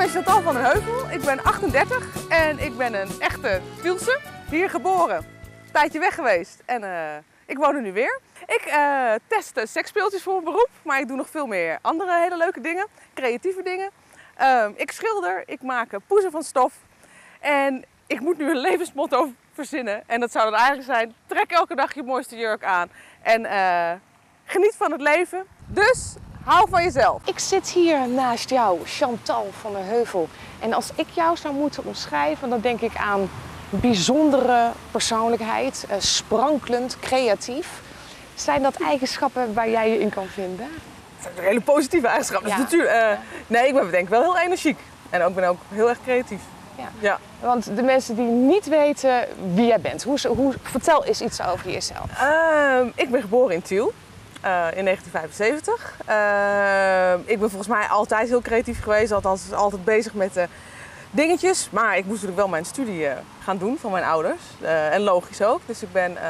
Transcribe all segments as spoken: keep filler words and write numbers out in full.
ben Chantal van den Heuvel, ik ben achtendertig en ik ben een echte Tielse. Hier geboren, een tijdje weg geweest en uh, ik woon er nu weer. Ik uh, test seksspeeltjes voor mijn beroep, maar ik doe nog veel meer andere hele leuke dingen, creatieve dingen. Uh, ik schilder, ik maak poezen van stof en ik moet nu een levensmotto verzinnen. En dat zou dan eigenlijk zijn, trek elke dag je mooiste jurk aan en uh, geniet van het leven. Dus hou van jezelf. Ik zit hier naast jou, Chantal van den Heuvel. En als ik jou zou moeten omschrijven, dan denk ik aan bijzondere persoonlijkheid, uh, sprankelend, creatief. Zijn dat eigenschappen waar jij je in kan vinden? Dat zijn hele positieve eigenschappen. Ja. Dus natuurlijk, uh, nee, ik ben denk ik wel heel energiek. En ik ben ook heel erg creatief. Ja. Ja. Want de mensen die niet weten wie jij bent, hoe, hoe, vertel eens iets over jezelf. Uh, ik ben geboren in Tiel. Uh, in negentien vijfenzeventig. Uh, ik ben volgens mij altijd heel creatief geweest, althans altijd bezig met uh, dingetjes. Maar ik moest natuurlijk wel mijn studie uh, gaan doen van mijn ouders. Uh, en logisch ook. Dus ik ben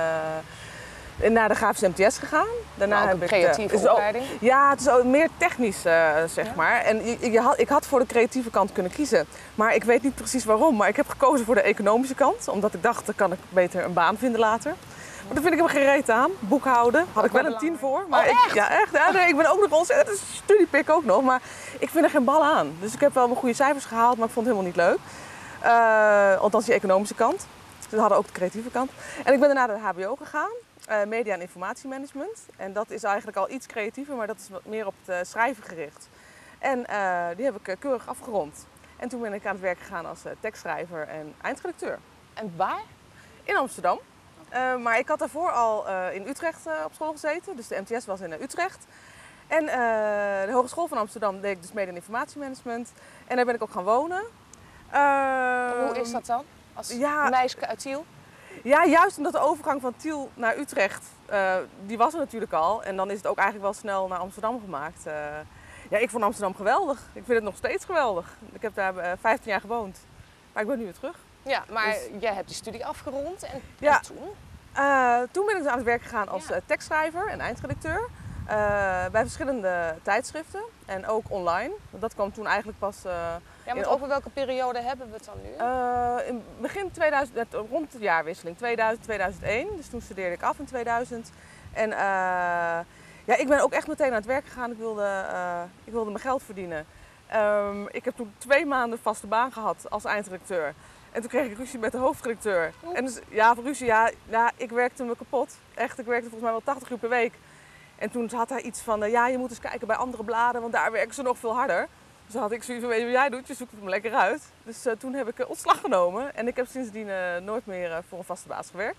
uh, naar de Grafische M T S gegaan. Daarna ook een heb creatieve ik, uh, opleiding? Ook, ja, het is ook meer technisch, uh, zeg ja. maar. En je, je had, ik had voor de creatieve kant kunnen kiezen. Maar ik weet niet precies waarom. Maar ik heb gekozen voor de economische kant. Omdat ik dacht, dan kan ik beter een baan vinden later. Maar daar vind ik hem geen reet aan. Boekhouden had ik wel een tien voor. Maar oh, echt? Ik, ja, echt. Ja, nee, ik ben ook nog ontzettend studiepik ook nog. Maar ik vind er geen bal aan. Dus ik heb wel mijn goede cijfers gehaald, maar ik vond het helemaal niet leuk. Uh, althans die economische kant. Dus we hadden ook de creatieve kant. En ik ben daarna naar de H B O gegaan. Uh, media en informatiemanagement. En dat is eigenlijk al iets creatiever, maar dat is wat meer op het uh, schrijven gericht. En uh, die heb ik uh, keurig afgerond. En toen ben ik aan het werk gegaan als uh, tekstschrijver en eindredacteur. En waar? In Amsterdam. Uh, maar ik had daarvoor al uh, in Utrecht uh, op school gezeten, dus de M T S was in uh, Utrecht. En uh, de Hogeschool van Amsterdam deed ik dus media en informatiemanagement. En daar ben ik ook gaan wonen. Uh, Hoe is dat dan, als ja, meisje uit Tiel? Ja, juist omdat de overgang van Tiel naar Utrecht, uh, die was er natuurlijk al. En dan is het ook eigenlijk wel snel naar Amsterdam gemaakt. Uh, ja, ik vond Amsterdam geweldig. Ik vind het nog steeds geweldig. Ik heb daar uh, vijftien jaar gewoond, maar ik ben nu weer terug. Ja, maar dus jij hebt die studie afgerond en, ja. en toen? Uh, toen ben ik dus aan het werk gegaan als ja. uh, tekstschrijver en eindredacteur. Uh, bij verschillende tijdschriften en ook online. Dat kwam toen eigenlijk pas... Uh, ja, maar over welke periode hebben we het dan nu? Uh, in begin tweeduizend, rond de jaarwisseling, tweeduizend, tweeduizend één. Dus toen studeerde ik af in tweeduizend. En uh, ja, ik ben ook echt meteen aan het werk gegaan. Ik wilde, uh, ik wilde mijn geld verdienen. Um, ik heb toen twee maanden vaste baan gehad als eindredacteur. En toen kreeg ik ruzie met de hoofdredacteur. Oeh. En dus, ja, voor ruzie, ja, ja, ik werkte me kapot. Echt, ik werkte volgens mij wel tachtig uur per week. En toen had hij iets van, uh, ja, je moet eens kijken bij andere bladen, want daar werken ze nog veel harder. Dus dan had ik zoiets van, weet je wat jij doet, je zoekt het me lekker uit. Dus uh, toen heb ik uh, ontslag genomen en ik heb sindsdien uh, nooit meer uh, voor een vaste baas gewerkt.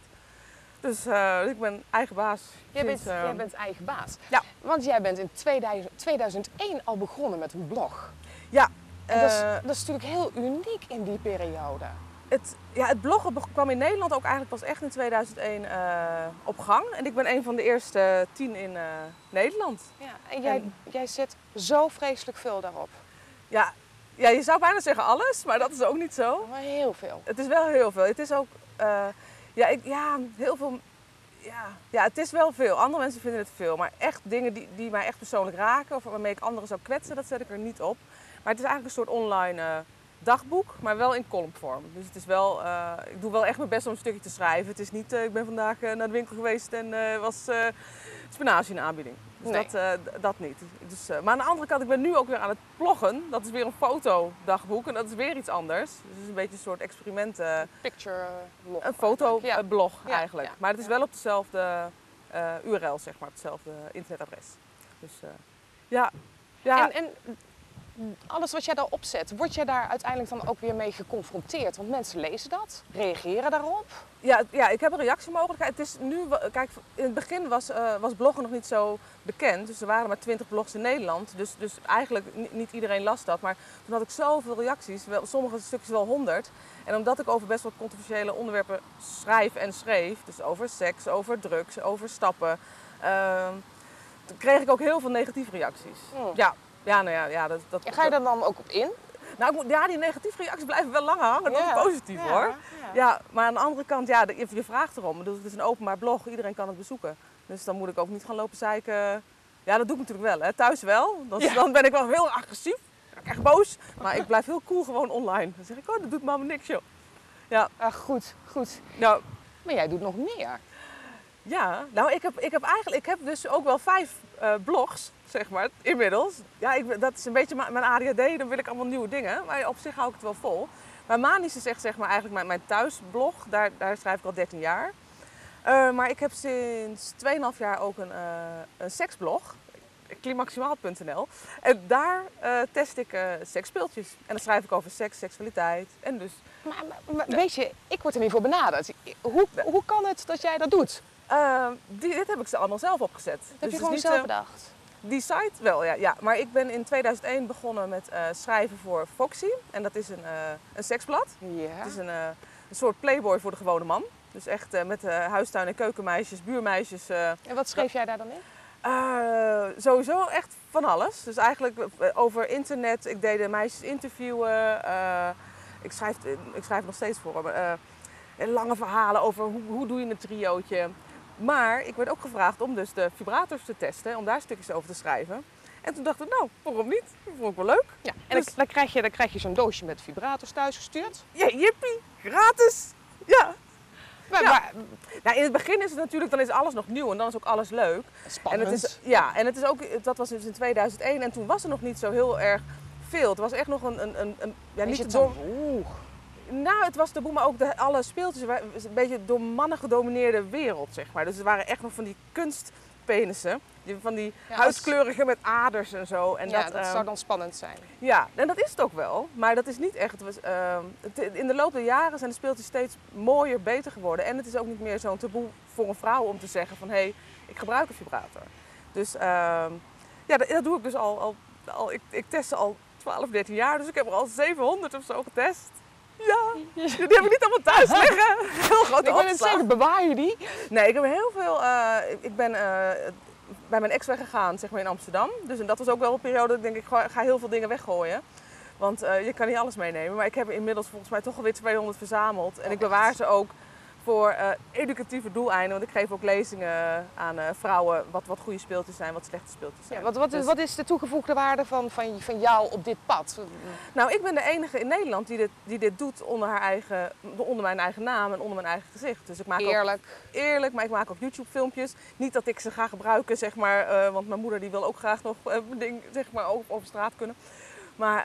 Dus uh, ik ben eigen baas. Jij, sinds, bent, uh, jij bent eigen baas? Ja. Want jij bent in tweeduizend, tweeduizend één al begonnen met een blog. Ja. En dat, is, dat is natuurlijk heel uniek in die periode. Het, ja, het bloggen kwam in Nederland ook eigenlijk pas echt in tweeduizend één uh, op gang. En ik ben een van de eerste tien in uh, Nederland. Ja, en jij, en jij zet zo vreselijk veel daarop. Ja, ja, je zou bijna zeggen alles, maar dat is ook niet zo. Maar heel veel. Het is wel heel veel. Het is ook, uh, ja, ik, ja, heel veel, ja, ja, het is wel veel. Andere mensen vinden het veel, maar echt dingen die, die mij echt persoonlijk raken of waarmee ik anderen zou kwetsen, dat zet ik er niet op. Maar het is eigenlijk een soort online uh, dagboek, maar wel in columnvorm. Dus het is wel, uh, ik doe wel echt mijn best om een stukje te schrijven. Het is niet, uh, ik ben vandaag uh, naar de winkel geweest en uh, was uh, spinazie in aanbieding. Dus nee. dat, uh, dat niet. Dus, uh, maar aan de andere kant, ik ben nu ook weer aan het bloggen. Dat is weer een fotodagboek en dat is weer iets anders. Dus het is een beetje een soort experiment. Uh, Picture blog. Een fotoblog ja. eigenlijk. Ja. Maar het is wel op dezelfde uh, U R L, zeg maar, op hetzelfde internetadres. Dus uh, ja. ja. En, en alles wat jij daar opzet, word jij daar uiteindelijk dan ook weer mee geconfronteerd? Want mensen lezen dat, reageren daarop. Ja, ja, ik heb een reactiemogelijkheid. Het is nu, kijk, in het begin was, uh, was bloggen nog niet zo bekend. Dus er waren maar twintig blogs in Nederland. Dus, dus eigenlijk niet, niet iedereen las dat. Maar toen had ik zoveel reacties, wel, sommige stukjes wel honderd. En omdat ik over best wel controversiële onderwerpen schrijf en schreef, dus over seks, over drugs, over stappen, uh, kreeg ik ook heel veel negatieve reacties. Hmm. Ja. Ja, nou ja, ja, dat, dat, ja, ga je daar dan ook op in? Nou, ik moet, ja, die negatieve reacties blijven wel langer hangen. Dat ja. is positief ja, hoor. Ja. Ja, maar aan de andere kant, ja, je, je vraagt erom. Dus het is een openbaar blog, iedereen kan het bezoeken. Dus dan moet ik ook niet gaan lopen zeiken. Ja, dat doe ik natuurlijk wel, hè. Thuis wel. Dan, ja. dan ben ik wel heel agressief. ik echt boos. Maar ik blijf heel cool gewoon online. Dan zeg ik, oh, dat doet mama niks, joh. Ja. Ah, goed, goed. Nou, Maar jij doet nog meer. ja, nou, ik heb, ik heb eigenlijk, ik heb dus ook wel vijf uh, blogs, zeg maar, inmiddels. Ja, ik, dat is een beetje mijn A D H D, dan wil ik allemaal nieuwe dingen. Maar op zich hou ik het wel vol. Maar Manisch is echt, zeg maar, eigenlijk mijn, mijn thuisblog. Daar, daar schrijf ik al dertien jaar. Uh, maar ik heb sinds twee komma vijf jaar ook een, uh, een seksblog. climaximaal punt n l. En daar uh, test ik uh, seksspeeltjes. En dan schrijf ik over seks, seksualiteit. En dus... Maar, maar, maar weet je, ik word er niet voor benaderd. Hoe, hoe kan het dat jij dat doet? Uh, die, dit heb ik ze allemaal zelf opgezet. Dat dus heb je gewoon niet, zelf uh, bedacht? Die site wel, ja, ja. Maar ik ben in tweeduizend één begonnen met uh, schrijven voor Foxy. En dat is een, uh, een seksblad. Ja. Het is een, uh, een soort Playboy voor de gewone man. Dus echt uh, met uh, huistuin- en keukenmeisjes, buurmeisjes. Uh, en wat schreef jij daar dan in? Uh, sowieso echt van alles. Dus eigenlijk over internet. Ik deed de meisjes interviewen. Uh, ik, schrijf, ik schrijf nog steeds voor me. Uh, lange verhalen over hoe, hoe doe je een triootje. Maar ik werd ook gevraagd om dus de vibrators te testen. Om daar stukjes over te schrijven. En toen dacht ik, nou, waarom niet? Dat vond ik wel leuk. Ja, en dus, dan krijg je, dan krijg je zo'n doosje met vibrators thuis gestuurd. Ja, jippie. Gratis. Ja. Maar, ja. maar, nou, in het begin is het natuurlijk, dan is alles nog nieuw en dan is ook alles leuk. Spannend. En het is, ja, en het is ook, dat was dus in tweeduizend één en toen was er nog niet zo heel erg veel. Het was echt nog een, een, een, een ja, niet het door. Oeh. Nou, het was taboe, maar ook de, alle speeltjes waren een beetje door mannen gedomineerde wereld, zeg maar. Dus er waren echt nog van die kunstpenissen, die, van die ja, huidskleurige met aders en zo. En ja, dat, dat um, zou dan spannend zijn. Ja, en dat is het ook wel, maar dat is niet echt. Het was, uh, het, in de loop der jaren zijn de speeltjes steeds mooier, beter geworden. En het is ook niet meer zo'n taboe voor een vrouw om te zeggen van hé, hey, ik gebruik een vibrator. Dus uh, ja, dat, dat doe ik dus al, al, al ik, ik test ze al twaalf, dertien jaar, dus ik heb er al zevenhonderd of zo getest. Ja, die heb ik niet allemaal thuis liggen. Heel grote ik wil het zeggen, bewaar je die? Nee, ik heb heel veel, uh, ik ben... Uh, bij mijn ex weggegaan, zeg maar in Amsterdam. Dus en dat was ook wel een periode dat ik denk, ik ga, ga heel veel dingen weggooien. Want uh, je kan niet alles meenemen. Maar ik heb inmiddels volgens mij toch alweer tweehonderd verzameld. En oh, ik bewaar echt? Ze ook voor uh, educatieve doeleinden. Want ik geef ook lezingen aan uh, vrouwen wat, wat goede speeltjes zijn, wat slechte speeltjes zijn. Ja, wat, wat, dus... wat is de toegevoegde waarde van, van, van jou op dit pad? Nou, ik ben de enige in Nederland die dit, die dit doet onder, haar eigen, onder mijn eigen naam en onder mijn eigen gezicht. Dus ik maak eerlijk. Ook, eerlijk, maar ik maak ook YouTube filmpjes. Niet dat ik ze ga gebruiken, zeg maar, uh, want mijn moeder die wil ook graag nog uh, ding, zeg maar, over, over straat kunnen. Maar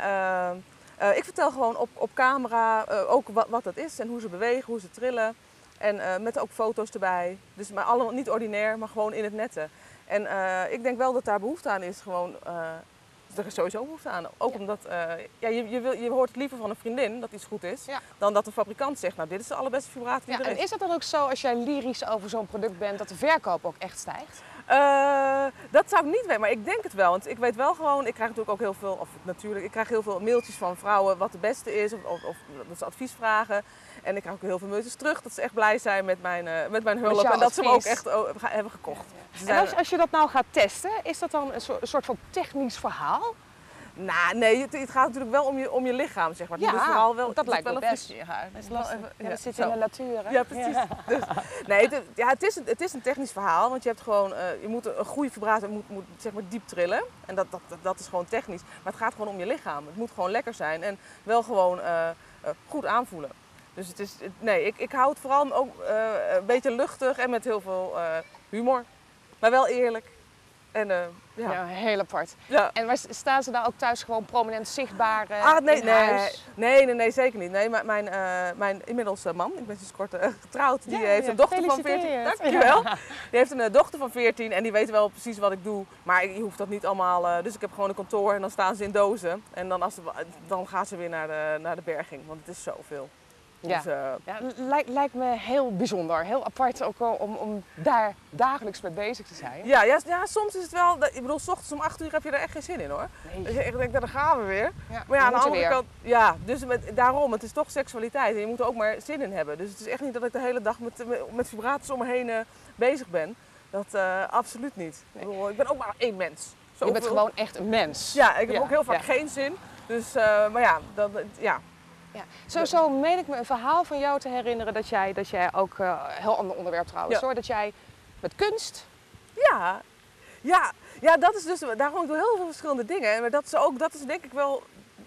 uh, uh, ik vertel gewoon op, op camera uh, ook wat, wat het is en hoe ze bewegen, hoe ze trillen. En uh, met ook foto's erbij. Dus maar allemaal niet ordinair, maar gewoon in het nette. En uh, ik denk wel dat daar behoefte aan is. Gewoon, uh, er is sowieso behoefte aan. Ook ja. omdat uh, ja, je, je, wil, je hoort het liever van een vriendin dat iets goed is. Ja. Dan dat de fabrikant zegt, nou dit is de allerbeste vibrator die ja, er is. En is het dan ook zo als jij lyrisch over zo'n product bent dat de verkoop ook echt stijgt? Uh, dat zou ik niet weten, maar ik denk het wel. Want ik weet wel gewoon, ik krijg natuurlijk ook heel veel, of natuurlijk, ik krijg heel veel mailtjes van vrouwen wat de beste is. Of, of, of dat ze advies vragen. En ik krijg ook heel veel mailtjes terug dat ze echt blij zijn met mijn, uh, met mijn hulp. En dat advies. Ze hem ook echt oh, hebben gekocht. Ja, ja. Dus en als, als je dat nou gaat testen, is dat dan een soort, een soort van technisch verhaal? Nou, nee, het, het gaat natuurlijk wel om je, om je lichaam, zeg maar. Ja, dus vooral wel, dat lijkt wel me een best. Ja, dat is wel even, ja, dat zit zo. In de natuur, hè? Ja, precies. Ja. Dus, nee, het, ja, het, is een, het is een technisch verhaal, want je hebt gewoon, uh, je moet een goede vibrator moet, moet zeg maar diep trillen. En dat, dat, dat, dat is gewoon technisch. Maar het gaat gewoon om je lichaam. Het moet gewoon lekker zijn en wel gewoon uh, uh, goed aanvoelen. Dus het is, het, nee, ik, ik hou het vooral ook uh, een beetje luchtig en met heel veel uh, humor. Maar wel eerlijk. En, uh, ja. ja, heel apart. Ja. En waar staan ze nou ook thuis gewoon prominent zichtbaar uh, ah, nee, in nee, huis? Nee, nee, nee, zeker niet. Nee, mijn, uh, mijn inmiddels uh, man, ik ben sinds kort uh, getrouwd, die ja, heeft ja, een dochter van veertien. Dankjewel. Ja. Die heeft een uh, dochter van veertien en die weet wel precies wat ik doe. Maar je hoeft dat niet allemaal. Uh, dus ik heb gewoon een kantoor en dan staan ze in dozen. En dan, als ze, dan gaan ze weer naar de, naar de berging, want het is zoveel. Ja, dus, uh, ja lijkt, lijkt me heel bijzonder, heel apart ook wel om, om daar dagelijks mee bezig te zijn. Ja, ja, ja, soms is het wel, ik bedoel, 's ochtends om acht uur heb je er echt geen zin in hoor. Nee. Dus je echt denkt, nou, dan gaan we weer. Ja, maar ja, aan de andere weer. kant, ja, dus met, daarom, het is toch seksualiteit en je moet er ook maar zin in hebben. Dus het is echt niet dat ik de hele dag met, met, met vibrators om me heen uh, bezig ben. Dat uh, absoluut niet. Nee. Ik, bedoel, ik ben ook maar één mens. Zoveel. Je bent gewoon echt een mens. Ja, ik heb ja, ook heel vaak ja. geen zin. Dus, uh, maar ja, dat, ja. Ja. Zo, zo meen ik me een verhaal van jou te herinneren dat jij, dat jij ook, uh, heel ander onderwerp trouwens ja. hoor, dat jij met kunst... Ja, ja, ja, dat is dus, daarom doe ik heel veel verschillende dingen. Maar dat is ook, dat is denk ik wel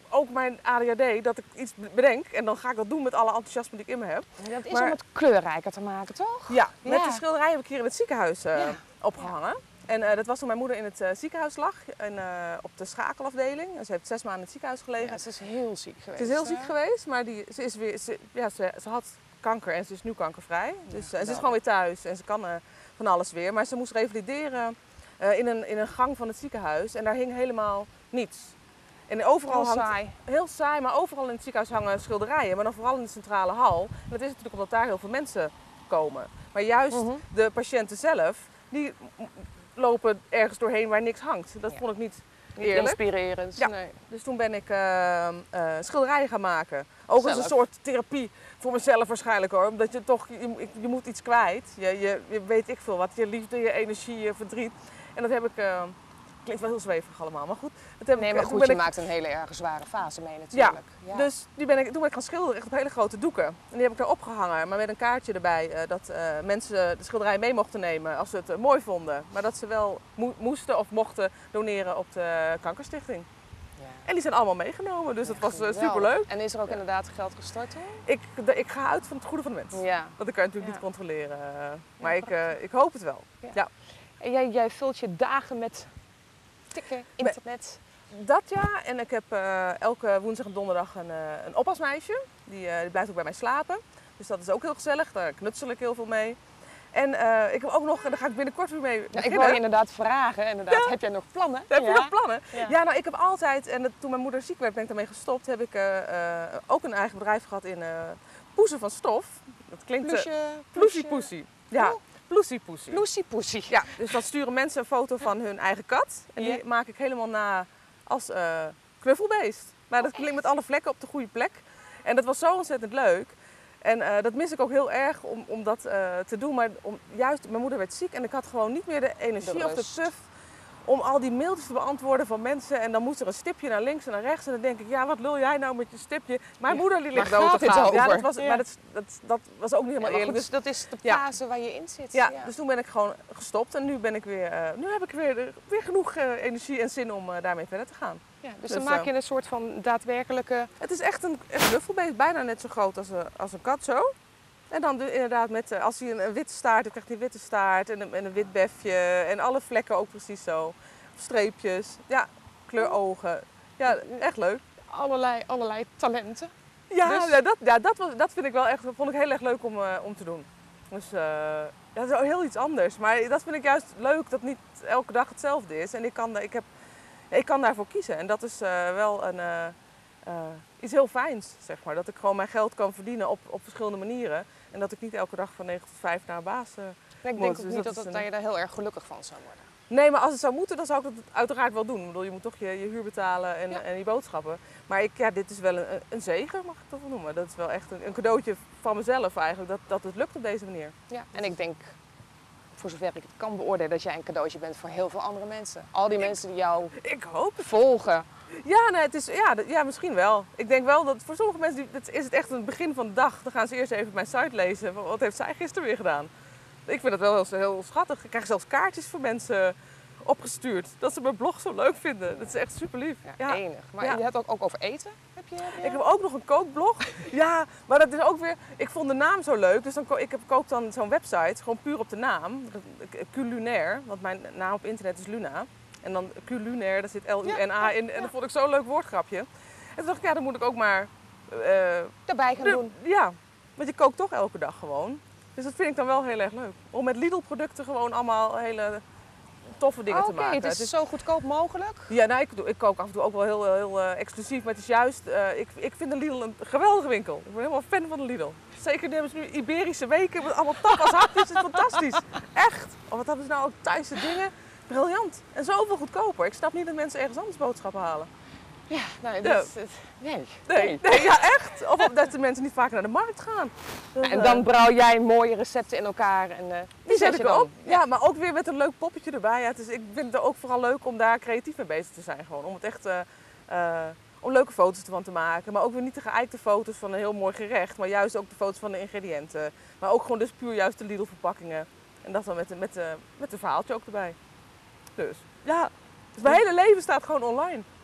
ook mijn A D H D, dat ik iets bedenk en dan ga ik dat doen met alle enthousiasme die ik in me heb. Dat is Maar- om het kleurrijker te maken, toch? Ja, met Ja. de schilderij heb ik hier in het ziekenhuis uh, Ja. opgehangen. En uh, dat was toen mijn moeder in het uh, ziekenhuis lag, en, uh, op de schakelafdeling. En ze heeft zes maanden in het ziekenhuis gelegen. Ja, ze is heel ziek geweest. Ze is heel hè? ziek geweest, maar die, ze, is weer, ze, ja, ze, ze had kanker en ze is nu kankervrij. Dus, uh, en ze is wel. gewoon weer thuis en ze kan uh, van alles weer. Maar ze moest revalideren uh, in, een, in een gang van het ziekenhuis en daar hing helemaal niets. En overal Heel hangt, saai. heel saai, maar overal in het ziekenhuis hangen schilderijen. Maar dan vooral in de centrale hal. En dat is natuurlijk omdat daar heel veel mensen komen. Maar juist Mhm. de patiënten zelf, die m- lopen ergens doorheen waar niks hangt. Dat Ja. vond ik niet Niet eerlijk. inspirerend. Ja. Nee. Dus toen ben ik uh, uh, schilderijen gaan maken. Ook als een Zelf. soort therapie voor mezelf waarschijnlijk hoor. Omdat je toch, je, je moet iets kwijt. Je, je, je weet ik veel wat, je liefde, je energie, je verdriet. En dat heb ik, uh, klinkt wel heel zweverig allemaal, maar goed. Dat heb Nee, ik, maar toen goed, ben je ik- maakt een hele erg zware fase mee natuurlijk. Ja. Dus die ben ik, toen ben ik gaan schilderen, echt op hele grote doeken. En die heb ik daar opgehangen, maar met een kaartje erbij uh, dat uh, mensen de schilderij mee mochten nemen als ze het uh, mooi vonden. Maar dat ze wel mo- moesten of mochten doneren op de Kankerstichting. Ja. En die zijn allemaal meegenomen, dus dat was uh, Geweldig. superleuk. En is er ook Ja. inderdaad geld gestort toen? Ik, de- ik ga uit van het goede van de mens. Ja. Dat kan je natuurlijk Ja. niet controleren. uh, Maar Ja, ik, uh, ik hoop het wel. Ja. Ja. En jij, jij vult je dagen met tikken, internet. Dat ja, en ik heb uh, elke woensdag en donderdag een, uh, een oppasmeisje. Die, uh, die blijft ook bij mij slapen. Dus dat is ook heel gezellig, daar knutsel ik heel veel mee. En uh, ik heb ook nog, en daar ga ik binnenkort weer mee Ja, ik beginnen. wil je inderdaad vragen, inderdaad. Ja. Heb jij nog plannen? Heb je Ja. nog plannen? Ja. Ja. nou ik heb altijd, en dat, toen mijn moeder ziek werd ben ik daarmee gestopt, heb ik uh, uh, ook een eigen bedrijf gehad in uh, poezen van stof. Dat klinkt... uh, Plusje, Ploesie poesie. Ja, Oh. ploesie poesie. Ploesie poesie. Ja, dus dan sturen mensen een foto van hun eigen kat. En die Ja. maak ik helemaal na als uh, knuffelbeest. Maar dat Oh, klinkt met alle vlekken op de goede plek. En dat was zo ontzettend leuk. En uh, dat mis ik ook heel erg om, om dat uh, te doen. Maar om, juist, mijn moeder werd ziek en ik had gewoon niet meer de energie De of de rust. tuf om al die mailtjes te beantwoorden van mensen. En dan moest er een stipje naar links en naar rechts. En dan denk ik, ja, wat lul jij nou met je stipje? Mijn Ja, moeder die ligt waar dood gaat te dit gaan. Ja, over? dat was, Ja. Maar dat, dat, dat was ook niet Ja, helemaal maar eerlijk. goed, Dus dat is de Ja. fase waar je in zit. ja, dus toen ben ik gewoon gestopt en nu ben ik weer, uh, nu heb ik weer, uh, weer genoeg uh, energie en zin om uh, daarmee verder te gaan. Ja, dus, Dus, dan maak uh, je een soort van daadwerkelijke... Het is echt een, een knuffelbeest, bijna net zo groot als een, als een kat zo. En dan de- inderdaad met, uh, als hij een, een witte staart heeft, krijgt hij een witte staart en een, en een wit befje en alle vlekken ook precies zo. Streepjes, ja, kleurogen. Ja, echt leuk. Allerlei, allerlei talenten. Ja, Dus- ja, dat, ja dat, was, dat vind ik wel echt, dat vond ik heel erg leuk om, uh, om te doen. Dus uh, ja, dat is wel heel iets anders. Maar dat vind ik juist leuk dat niet elke dag hetzelfde is. En ik kan, da- ik heb, ja, ik kan daarvoor kiezen. En dat is uh, wel een, uh, uh, iets heel fijns, zeg maar. Dat ik gewoon mijn geld kan verdienen op, op verschillende manieren. En dat ik niet elke dag van negen tot vijf naar een baas... Uh, Ik Moet, denk ook dus niet dat dat, is het, een- dat je daar heel erg gelukkig van zou worden. Nee, maar als het zou moeten, dan zou ik dat uiteraard wel doen. Ik bedoel, je moet toch je, je huur betalen en, Ja. en je boodschappen. Maar ik, ja, dit is wel een, een zegen, mag ik dat wel noemen. Dat is wel echt een, een cadeautje van mezelf eigenlijk, dat, dat het lukt op deze manier. Ja. En ik denk, voor zover ik het kan beoordelen, dat jij een cadeautje bent voor heel veel andere mensen. Al die mensen die jou Ik hoop het. volgen. Ja, nee, het is, ja, dat- ja, misschien wel. Ik denk wel dat voor sommige mensen die, dat is het echt een begin van de dag. Dan gaan ze eerst even mijn site lezen. Van, wat heeft zij gisteren weer gedaan? Ik vind dat wel heel, heel schattig. Ik krijg zelfs kaartjes voor mensen opgestuurd. Dat ze mijn blog zo leuk vinden. Dat is echt super lief. Ja, enig. Maar Ja. je hebt ook, ook over eten? Heb je, heb je- Ik heb ook nog een kookblog. Ja, maar dat is ook weer... Ik vond de naam zo leuk, dus dan ko- ik heb, kook dan zo'n website, gewoon puur op de naam. Culinair, want mijn naam op internet is Luna. En dan Culinair, daar zit L U N A in. En dat vond ik zo'n leuk woordgrapje. En toen dacht ik, ja, dan moet ik ook maar... eh, Daarbij gaan de- doen. ja, want je kookt toch elke dag gewoon. Dus dat vind ik dan wel heel erg leuk. Om met Lidl-producten gewoon allemaal hele toffe dingen Oh, te Oké, maken. het is Het is- zo goedkoop mogelijk. ja, nou, ik, doe, ik kook af en toe ook wel heel, heel eh, exclusief, maar het is juist, eh, ik, ik vind de Lidl een geweldige winkel. Ik ben helemaal fan van de Lidl. Zeker nu hebben ze nu Iberische weken met allemaal tapas hapjes, het is fantastisch. Echt. Oh, wat hebben ze nou ook Thaise dingen? Briljant. En zoveel goedkoper. Ik snap niet dat mensen ergens anders boodschappen halen. Ja, nou, Ja. dat is, het- nee. Nee, nee, ja echt. Of dat de mensen niet vaker naar de markt gaan. Dat, En eh, dan brouw jij mooie recepten in elkaar en eh, Die zet je ik dan. op. Ja, maar ook weer met een leuk poppetje erbij. Ja, het is, ik vind het ook vooral leuk om daar creatief mee bezig te zijn. Gewoon. Om het echt eh, eh, om leuke foto's ervan te maken. Maar ook weer niet de geëikte foto's van een heel mooi gerecht. Maar juist ook de foto's van de ingrediënten. Maar ook gewoon dus puur juist de Lidl verpakkingen. En dat dan met, de, met, de, met een verhaaltje ook erbij. Dus ja, dus mijn hele leven staat gewoon online.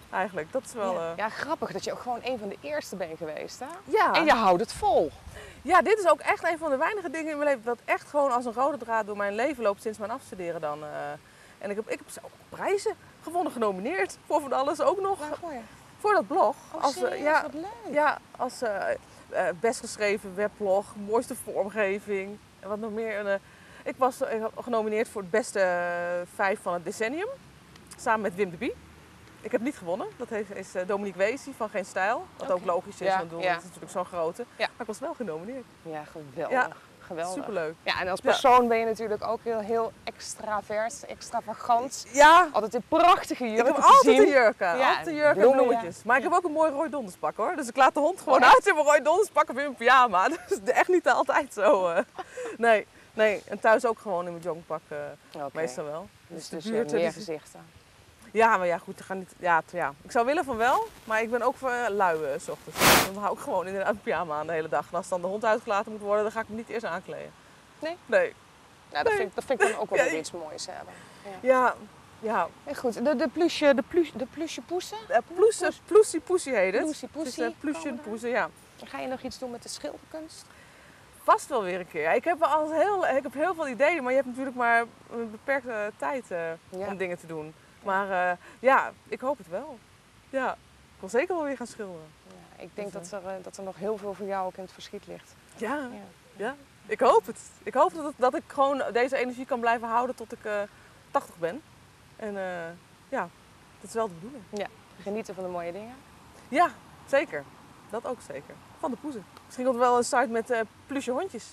eigenlijk. Dat is wel... Ja. eh, Ja, grappig dat je ook gewoon een van de eerste bent geweest, hè? ja. En je houdt het vol. Ja, dit is ook echt een van de weinige dingen in mijn leven dat echt gewoon als een rode draad door mijn leven loopt sinds mijn afstuderen dan. eh. En ik heb, ik heb zelf prijzen gewonnen, genomineerd voor van alles ook nog. Waarvoor je? Voor dat blog. Oh, als, eh, serieus? ja, Wat leuk. ja, als eh, eh, best geschreven webblog, mooiste vormgeving en wat nog meer. En, eh, ik was eh, genomineerd voor het beste eh, vijf van het decennium, samen met Wim de Bie. Ik heb niet gewonnen, dat heeft, is eh, Dominique Weesie van Geen Stijl. Wat ook Oké. logisch is, Ja, want ik bedoel, ja. dat is natuurlijk zo'n grote. Ja. Maar ik was wel genomineerd. Ja, geweldig. Ja, geweldig. Superleuk. Ja, en als Ja. persoon ben je natuurlijk ook heel, heel extravert, extravagant. Ja, Altijd in prachtige ik jurken heb te altijd zien. een jurk aan. Ja, Altijd een jurk en bloemen, bloemetjes. ja. Maar ik heb ook een mooi rooi donderspak hoor. Dus ik laat de hond gewoon Oh, echt? uit in mijn rooi donderspak of in mijn pyjama. Dat is echt niet altijd zo. eh. Nee, nee. En thuis ook gewoon in mijn joggingpak. eh, Oké. Meestal wel. Dus, de dus buurt, eh, meer dus- gezichten. Ja, maar ja, goed. Ga niet, ja, t- ja. Ik zou willen van wel, maar ik ben ook voor uh, lui eh, 's ochtends. Dan hou ik gewoon inderdaad een pyjama aan de hele dag. En als dan de hond uitgelaten moet worden, dan ga ik me niet eerst aankleden. Nee? Nee. Ja, dat, Nee. vind, ik- dat vind ik dan ook wel Ja, weer ik- iets moois hebben. Ja. Ja, ja. Hey, goed, de, de plusje, de plus, de plusje poesen? Uh, ploesie, ploesie poesie heet het. Ploesie Het is poesie, uh, ploesje en komen er. poezen, ja. Ga je nog iets doen met de schilderkunst? Vast wel weer een keer. Ja, ik, heb wel alles heel, ik heb heel veel ideeën, maar je hebt natuurlijk maar een beperkte tijd eh, Ja. om dingen te doen. Maar uh, ja, ik hoop het wel. Ja, ik wil zeker wel weer gaan schilderen. Ja, ik denk Dus, dat er, eh, dat er nog heel veel voor jou ook in het verschiet ligt. Ja, Ja. ja. Ik hoop het. Ik hoop dat, het, dat ik gewoon deze energie kan blijven houden tot ik uh, tachtig ben. En uh, ja, dat is wel de bedoeling. Ja, genieten van de mooie dingen. Ja, zeker. Dat ook zeker. Van de poezen. Misschien komt er wel een site met uh, plusje hondjes.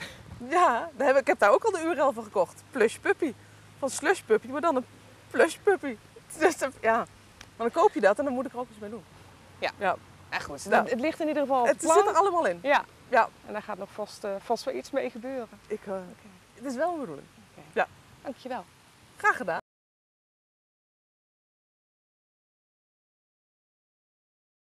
Ja, daar heb ik, ik heb daar ook al de U R L van gekocht. Plush puppy. Van slush puppy, maar dan een plush puppy. Dus, uh, ja. Maar dan koop je dat en dan moet ik er ook iets mee doen. Ja. Ja. Ja, goed. Nou, het, het ligt in ieder geval op Het plan. zit er allemaal in. Ja, Ja. en daar gaat nog vast, uh, vast wel iets mee gebeuren. Ik, uh, Het is wel een bedoeling. Okay. Ja. Dankjewel. Graag gedaan.